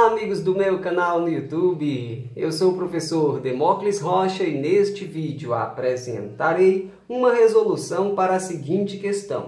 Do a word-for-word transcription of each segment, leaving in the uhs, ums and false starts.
Olá, amigos do meu canal no YouTube. Eu sou o professor Demócles Rocha e neste vídeo apresentarei uma resolução para a seguinte questão.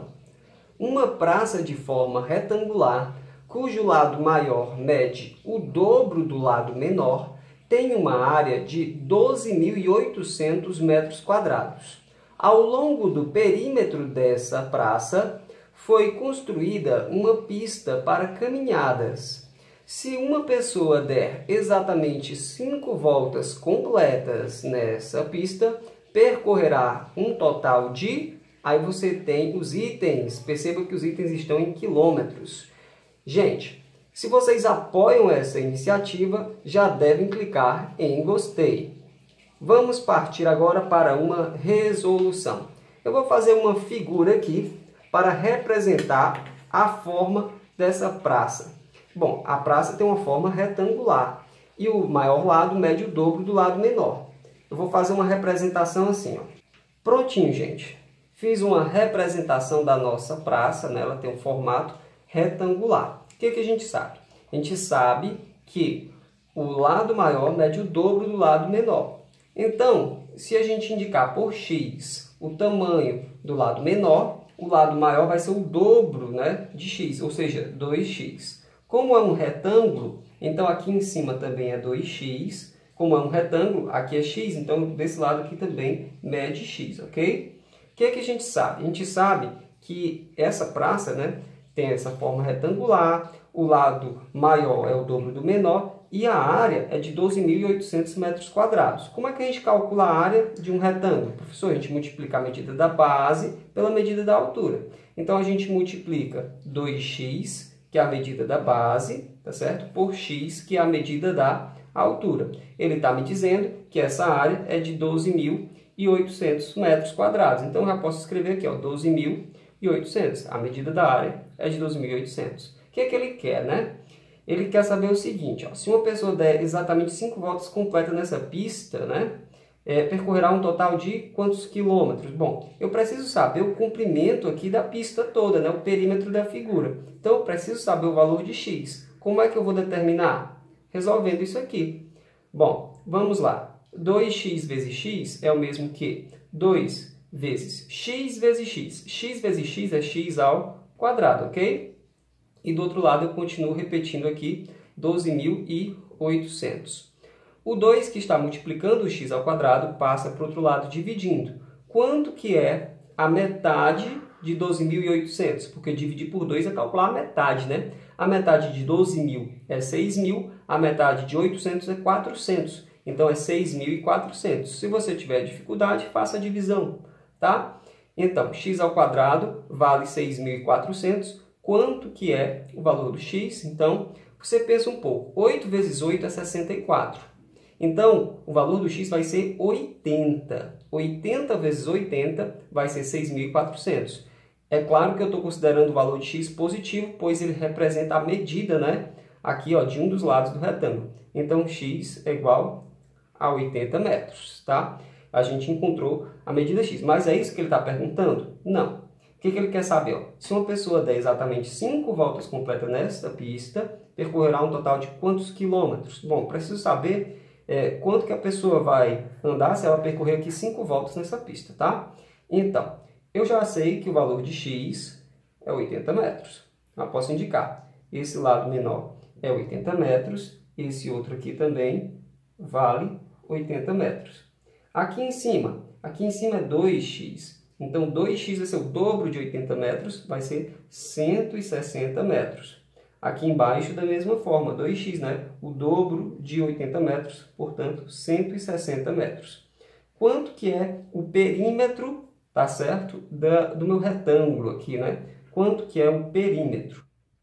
Uma praça de forma retangular, cujo lado maior mede o dobro do lado menor, tem uma área de doze mil e oitocentos metros quadrados. Ao longo do perímetro dessa praça, foi construída uma pista para caminhadas. Se uma pessoa der exatamente cinco voltas completas nessa pista, percorrerá um total de... Aí você tem os itens, perceba que os itens estão em quilômetros. Gente, se vocês apoiam essa iniciativa, já devem clicar em gostei. Vamos partir agora para uma resolução. Eu vou fazer uma figura aqui para representar a forma dessa praça. Bom, a praça tem uma forma retangular e o maior lado mede o dobro do lado menor. Eu vou fazer uma representação assim, ó. Prontinho, gente. Fiz uma representação da nossa praça, né? Ela tem um formato retangular. O que que a gente sabe? A gente sabe que o lado maior mede o dobro do lado menor. Então, se a gente indicar por x o tamanho do lado menor, o lado maior vai ser o dobro, né, de x, ou seja, dois x. Como é um retângulo, então aqui em cima também é dois x. Como é um retângulo, aqui é x, então desse lado aqui também mede x, ok? O que é que a gente sabe? A gente sabe que essa praça, né, tem essa forma retangular, o lado maior é o dobro do menor e a área é de doze mil e oitocentos metros quadrados. Como é que a gente calcula a área de um retângulo? Professor, a gente multiplica a medida da base pela medida da altura. Então, a gente multiplica dois x, que é a medida da base, tá certo? Por x, que é a medida da altura. Ele está me dizendo que essa área é de doze mil e oitocentos metros quadrados. Então, eu já posso escrever aqui, ó, doze mil e oitocentos. A medida da área é de doze mil e oitocentos. O que é que ele quer, né? Ele quer saber o seguinte, ó, se uma pessoa der exatamente cinco voltas completas nessa pista, né, é, percorrerá um total de quantos quilômetros? Bom, eu preciso saber o comprimento aqui da pista toda, né, o perímetro da figura. Então, eu preciso saber o valor de x. Como é que eu vou determinar? Resolvendo isso aqui. Bom, vamos lá. dois x vezes x é o mesmo que dois vezes x vezes x. X vezes x é x ao quadrado, ok? E do outro lado eu continuo repetindo aqui doze mil e oitocentos. O dois que está multiplicando o x ao quadrado passa para o outro lado dividindo. Quanto que é a metade de doze mil e oitocentos? Porque dividir por dois é calcular a metade, né? A metade de doze mil é seis mil, a metade de oitocentos é quatrocentos. Então é seis mil e quatrocentos. Se você tiver dificuldade, faça a divisão, tá? Então, x ao quadrado vale seis mil e quatrocentos. Quanto que é o valor do x? Então, você pensa um pouco. oito vezes oito é sessenta e quatro. Então, o valor do x vai ser oitenta. oitenta vezes oitenta vai ser seis mil e quatrocentos. É claro que eu estou considerando o valor de x positivo, pois ele representa a medida, né, aqui, ó, de um dos lados do retângulo. Então, x é igual a oitenta metros, tá? A gente encontrou a medida x. Mas é isso que ele está perguntando? Não. O que que ele quer saber? Ó? Se uma pessoa der exatamente cinco voltas completas nesta pista, percorrerá um total de quantos quilômetros? Bom, preciso saber é, quanto que a pessoa vai andar se ela percorrer aqui cinco voltas nessa pista, tá? Então, eu já sei que o valor de x é oitenta metros. Eu posso indicar. Esse lado menor é oitenta metros, esse outro aqui também vale oitenta metros. Aqui em cima, aqui em cima é dois x. Então, dois x vai ser o dobro de oitenta metros, vai ser cento e sessenta metros. Aqui embaixo, da mesma forma, dois x, né? O dobro de oitenta metros, portanto, cento e sessenta metros. Quanto que é o perímetro, tá certo, da, do meu retângulo aqui, né? Quanto que é o perímetro?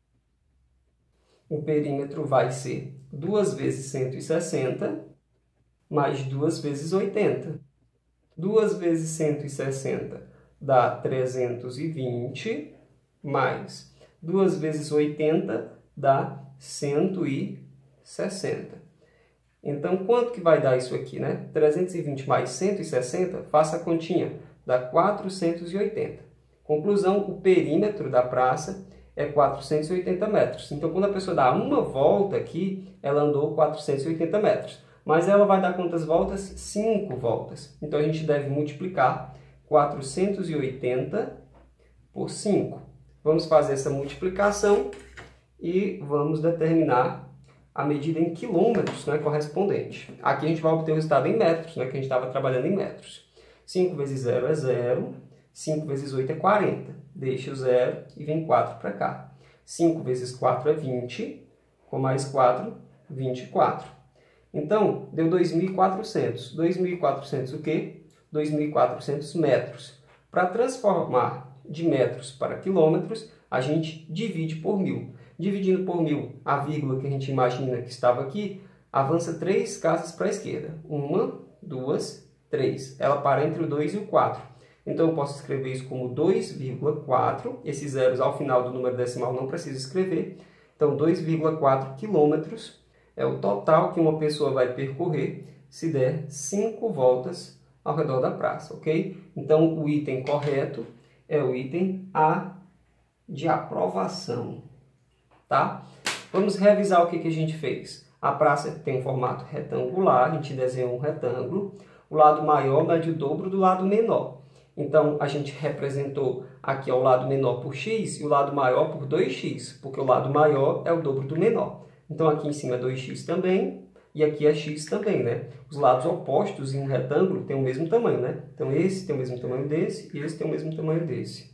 O perímetro vai ser duas vezes cento e sessenta, mais duas vezes oitenta. duas vezes cento e sessenta dá trezentos e vinte, mais duas vezes oitenta dá cento e sessenta. Então, quanto que vai dar isso aqui, né? trezentos e vinte mais cento e sessenta, faça a continha, dá quatrocentos e oitenta. Conclusão, o perímetro da praça é quatrocentos e oitenta metros. Então, quando a pessoa dá uma volta aqui, ela andou quatrocentos e oitenta metros. Mas ela vai dar quantas voltas? cinco voltas. Então, a gente deve multiplicar quatrocentos e oitenta por cinco. Vamos fazer essa multiplicação e vamos determinar a medida em quilômetros, né, correspondente. Aqui a gente vai obter o resultado em metros, né, que a gente estava trabalhando em metros. cinco vezes zero é zero, cinco vezes oito é quarenta. Deixa o zero e vem quatro para cá. cinco vezes quatro é vinte, com mais quatro, vinte e quatro. Então, deu dois mil e quatrocentos. dois mil e quatrocentos o quê? dois mil e quatrocentos metros. Para transformar de metros para quilômetros, a gente divide por mil. Dividindo por mil, a vírgula que a gente imagina que estava aqui, avança três casas para a esquerda. Uma, duas, três. Ela para entre o dois e o quatro. Então, eu posso escrever isso como dois vírgula quatro. Esses zeros ao final do número decimal não preciso escrever. Então, dois vírgula quatro quilômetros é o total que uma pessoa vai percorrer se der cinco voltas ao redor da praça, ok? Então, o item correto é o item A de aprovação, tá? Vamos revisar o que, que a gente fez. A praça tem um formato retangular, a gente desenhou um retângulo. O lado maior mede o dobro do lado menor. Então, a gente representou aqui o lado menor por x e o lado maior por dois x, porque o lado maior é o dobro do menor. Então, aqui em cima é dois x também, e aqui é x também, né? Os lados opostos em um retângulo têm o mesmo tamanho, né? Então, esse tem o mesmo tamanho desse e esse tem o mesmo tamanho desse.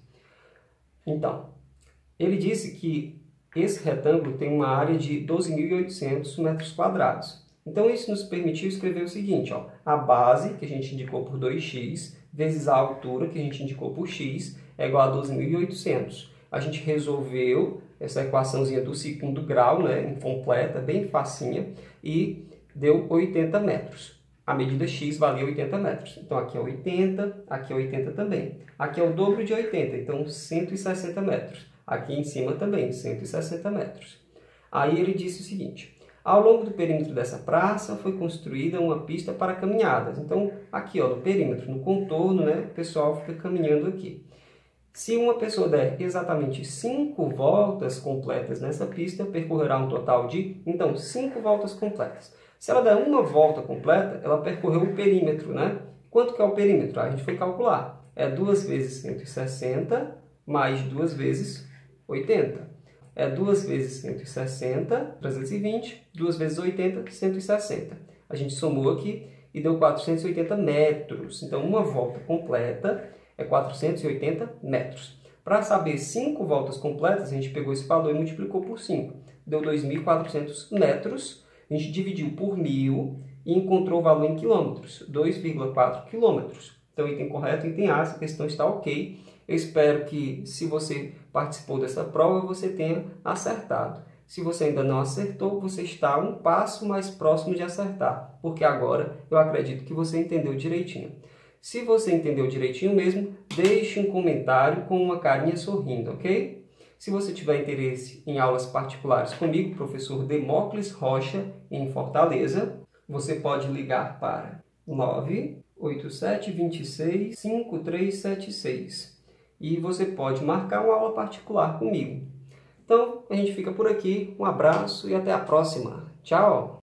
Então, ele disse que esse retângulo tem uma área de doze mil e oitocentos metros quadrados. Então, isso nos permitiu escrever o seguinte, ó, a base, que a gente indicou por dois x, vezes a altura, que a gente indicou por x, é igual a doze mil e oitocentos. A gente resolveu essa equaçãozinha do segundo grau, né, incompleta, bem facinha, e deu oitenta metros. A medida x valia oitenta metros. Então, aqui é oitenta, aqui é oitenta também. Aqui é o dobro de oitenta, então cento e sessenta metros. Aqui em cima também, cento e sessenta metros. Aí ele disse o seguinte: ao longo do perímetro dessa praça foi construída uma pista para caminhadas. Então, aqui ó, no perímetro, no contorno, né, o pessoal fica caminhando aqui. Se uma pessoa der exatamente cinco voltas completas nessa pista, percorrerá um total de, então, cinco voltas completas. Se ela der uma volta completa, ela percorreu o perímetro, né? Quanto que é o perímetro? A gente foi calcular. É duas vezes cento e sessenta mais duas vezes oitenta. É duas vezes cento e sessenta, trezentos e vinte, duas vezes oitenta, cento e sessenta. A gente somou aqui e deu quatrocentos e oitenta metros. Então, uma volta completa é quatrocentos e oitenta metros. Para saber cinco voltas completas, a gente pegou esse valor e multiplicou por cinco. Deu dois mil e quatrocentos metros. A gente dividiu por mil e encontrou o valor em quilômetros, dois vírgula quatro quilômetros. Então, item correto, item A, essa questão está ok. Eu espero que, se você participou dessa prova, você tenha acertado. Se você ainda não acertou, você está um passo mais próximo de acertar, porque agora eu acredito que você entendeu direitinho. Se você entendeu direitinho mesmo, deixe um comentário com uma carinha sorrindo, ok? Se você tiver interesse em aulas particulares comigo, professor Demócles Rocha, em Fortaleza, você pode ligar para nove oito sete dois seis cinco três sete seis e você pode marcar uma aula particular comigo. Então, a gente fica por aqui, um abraço e até a próxima. Tchau!